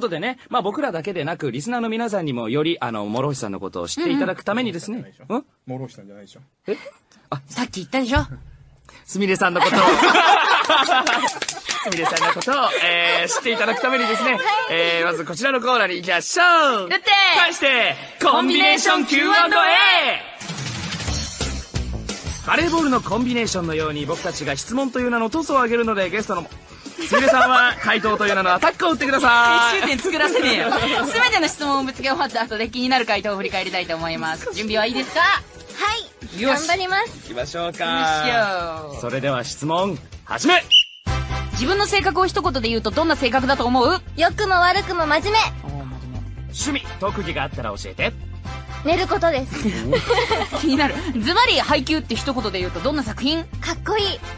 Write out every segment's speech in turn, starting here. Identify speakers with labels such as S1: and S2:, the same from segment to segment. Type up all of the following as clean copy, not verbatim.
S1: ことでね、まあ僕らだけでなく、リスナーの皆さんにもより、諸星さんのことを知っていただくためにですね。
S2: 諸星さんじゃないでしょ。
S3: さっき言ったでしょ。
S1: すみれさんのことを、すみれさんのことを、知っていただくためにですね、まずこちらのコーナーに行きましょう。
S3: だって
S1: 題して、コンビネーション Q&A！バレーボールのコンビネーションのように僕たちが質問という名のトスを上げるので、ゲストのすみれさんは回答という名のアタックを打ってください。
S3: 終点作らせねえよ。すべての質問をぶつけ終わった後で気になる回答を振り返りたいと思います。準備はいいですか？
S4: はい。
S3: よし
S4: 頑張ります。
S1: 行きましょうか。それでは質問、始め。
S3: 自分の性格を一言で言うとどんな性格だと思う？
S4: 良くも悪くも真面目。
S1: 趣味、特技があったら教えて。
S4: 寝ることです。
S3: 気になる。ズバリ配給って一言で言うとどんな作品？
S4: かっこいい。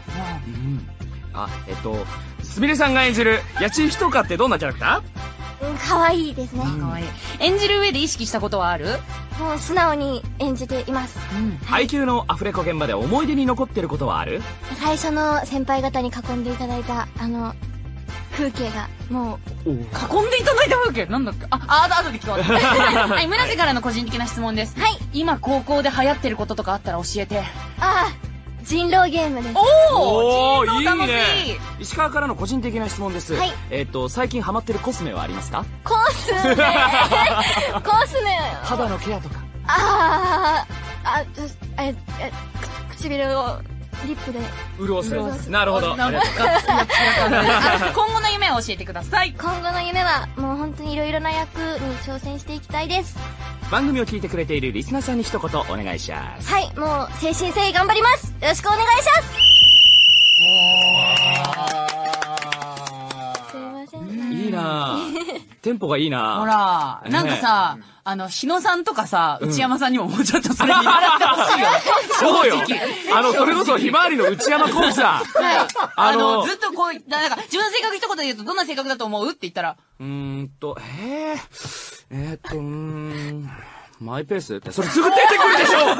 S1: すみれさんが演じる八千ひとかってどんなキャラクター？
S4: かわいいですね。
S3: かわいい。演じる上で意識したことはある？
S4: もう素直に演じています。
S1: 配給のアフレコ現場で思い出に残ってることはある？
S4: 最初の先輩方に囲んでいただいた風景がもう
S3: 囲んでいただいた風景なんだっけ？後で聞こう。はい、村瀬からの個人的な質問です。
S4: はい。
S3: 今高校で流行ってることとかあったら教えて。
S4: 人狼ゲームです。
S3: おー、
S1: いい
S3: 楽しい。
S1: ね。石川からの個人的な質問です。
S4: はい。
S1: 最近ハマってるコスメはありますか？
S4: コスメ
S1: 肌のケアとか。
S4: 唇をリップで
S1: 潤す。なるほど。
S3: 今後の夢を教えてください。
S4: 今後の夢はもう本当にいろいろな役に挑戦していきたいです。
S1: 番組を聞いてくれているリスナーさんに一言お願いします。
S4: はい、もう誠心誠意頑張ります。よろしくお願いします。すいません。
S1: いいなテンポがいいな
S3: ほら、なんかさ、日野さんとかさ、内山さんにももうちょっとそれ見習ってほしいよ。
S1: そうよ。それこそひまわりの内山コンさん。
S3: はい。ずっとこう、なんか、自分の性格一言で言うとどんな性格だと思うって言ったら。
S1: マイペースって、それすぐ出てくるでしょすぐ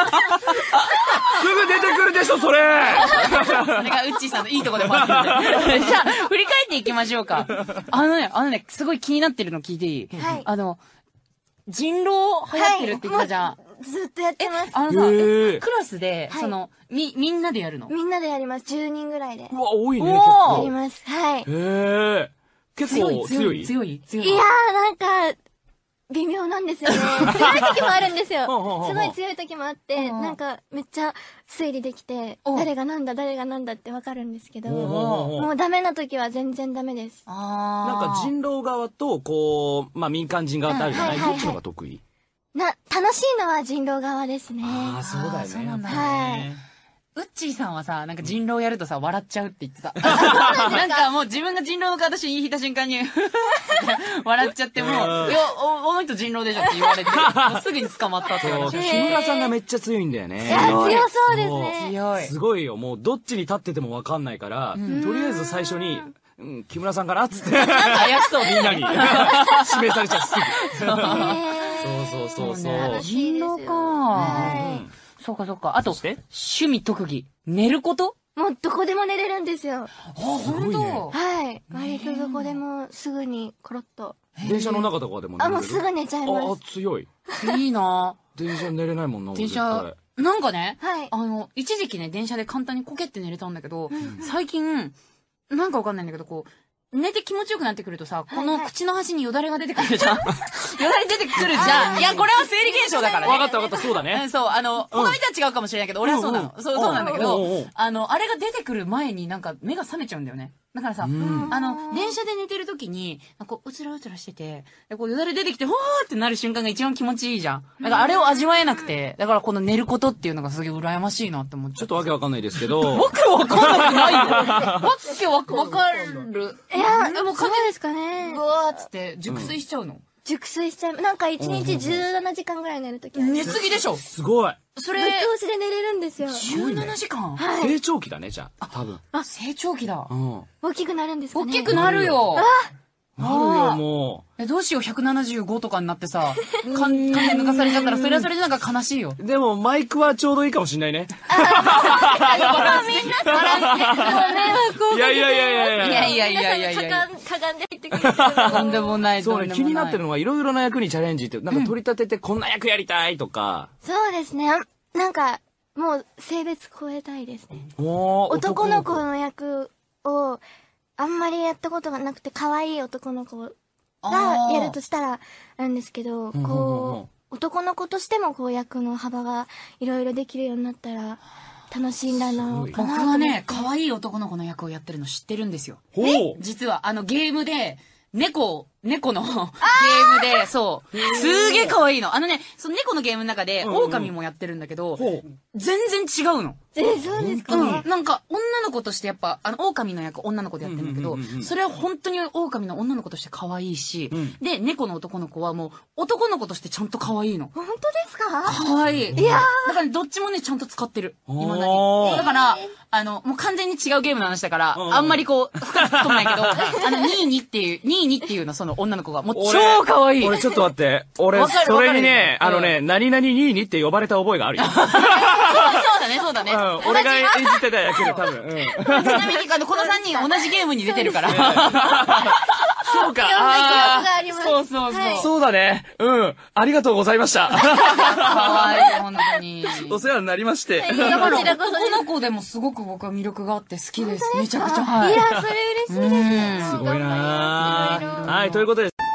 S1: 出てくるでしょ、それ
S3: それがウッチーさんのいいとこでもあって。じゃあ、振り返っていきましょうか。すごい気になってるの聞いていい？
S4: はい。
S3: 人狼流行ってるって言ったじゃん。
S4: ずっとやってます。
S3: クラスで、みんなでやるの？
S4: みんなでやります。10人ぐらいで。
S1: うわ、多いね、結
S4: や
S1: 構。
S4: ります。はい。
S1: 結構強い。
S4: いやー、なんか、微妙なんですよね。強い時もあるんですよ。すごい強い時もあって、なんか、めっちゃ推理できて、誰がなんだってわかるんですけど、もうダメな時は全然ダメです。
S1: なんか人狼側と、こう、民間人側ってあるじゃない？どっちの方が得意？
S4: 楽しいのは人狼側ですね。
S1: そうだよね。
S3: そうなんだ。
S4: はい。
S3: ウッチーさんはさ、なんか人狼やるとさ、笑っちゃうって言ってた。なんかもう自分が人狼の形に引いた瞬間に、笑っちゃっても、いや、おの人人狼でしょって言われて、もうすぐに捕まったって話。
S1: 木村さんがめっちゃ強いんだよね。
S4: いや、強そうですね。
S3: 強い。
S1: すごいよ。もうどっちに立っててもわかんないから、とりあえず最初に、木村さんかなっつって。
S3: 怪しそう
S1: みんなに指名されちゃうすぐ。そう。
S3: 人狼か。そうか。あと、趣味特技。寝ること？
S4: もうどこでも寝れるんですよ。
S3: 本当？
S4: はい。割とどこでもすぐにコロッと。
S1: 電車の中とかでも寝れる？
S4: もうすぐ寝ちゃいます。
S1: 強い。
S3: いいな
S1: 電車寝れないもんな、
S3: 電車、なんかね、
S4: はい。
S3: 一時期ね、電車で簡単にコケって寝れたんだけど、最近、なんかわかんないんだけど、こう、寝て気持ちよくなってくるとさ、この口の端によだれが出てくるじゃん。よだれ出てくるじゃん。いや、これは生理現象だからね。
S1: わかった、そうだね。
S3: そう、他の人は違うかもしれないけど、俺はそうなの。そうなんだけど、あれが出てくる前になんか目が覚めちゃうんだよね。だからさ、電車で寝てる時に、こう、うつらうつらしてて、こう、よだれ出てきて、ほーってなる瞬間が一番気持ちいいじゃん。だからあれを味わえなくて、だからこの寝ることっていうのがすげえ羨ましいなって思っちゃう。
S1: ちょっとわけわかんないですけど。
S3: わけわかんなくないよ。わけわかる。
S4: いや、もうそうですかね。
S3: うわーっつって熟睡しちゃうの？
S4: 熟睡しちゃう。なんか1日17時間ぐらい寝るときは。
S3: 寝すぎでしょ？
S1: すごい。
S3: それ、
S4: ぶっ通しで寝れるんですよ。
S3: 17時間？
S1: 成長期だね、じゃあ。多分。
S3: 成長期だ。
S4: 大きくなるんですかね。
S3: 大きくなるよ。
S1: なるよ、も
S3: どうしよう、175とかになってさ、完全抜かされちゃったら、それはそれでなんか悲しいよ。
S1: う。でも、マイクはちょうどいいかもしんないね。いやいやいやいやいや。
S3: いやいやいやいやいや。
S4: かがんで入ってくる。
S3: とんでもない、
S1: そうね、気になってるのは、いろいろな役にチャレンジって、なんか取り立ててこんな役やりたいとか。
S4: そうですね。なんか、もう性別超えたいですね。
S1: 男
S4: の子の役を、あんまりやったことがなくて、可愛い男の子がやるとしたらなんですけど、こう、男の子としてもこう役の幅がいろいろできるようになったら楽しいんだな。
S3: 僕はね、可愛い男の子の役をやってるの知ってるんですよ。実は、ゲームで、猫のゲームで、そう、すげえ可愛いの。その猫のゲームの中で、狼もやってるんだけど、全然違うの。
S4: そうですか。
S3: なんか、女の子としてやっぱ、狼の役、女の子でやってるんだけど、それは本当に狼の女の子として可愛いし、で、猫の男の子はもう、男の子としてちゃんと可愛いの。
S4: 本当ですか？
S3: 可愛い。いやだからどっちもね、ちゃんと使ってる。未だに。だから、もう完全に違うゲームの話だから、あんまりこう、深く突っ込めないけど、ニーニっていうの、その女の子が、もう超可愛い。
S1: 俺ちょっと待って。俺、それにね、何々ニーニって呼ばれた覚えがあるよ。
S3: そうだね。
S1: 俺が演じてた役で多分。
S3: ちなみに、この3人同じゲームに出てるから。
S1: そうか。
S3: そう。
S1: そうだね。ありがとうございました。
S3: 可愛い、本当に。
S1: お世話になりまして。
S3: だから、男の子でもすごく僕は魅力があって好きです。めちゃくちゃ。
S4: いや、それ嬉しいです。
S1: すごいな。はい、ということで。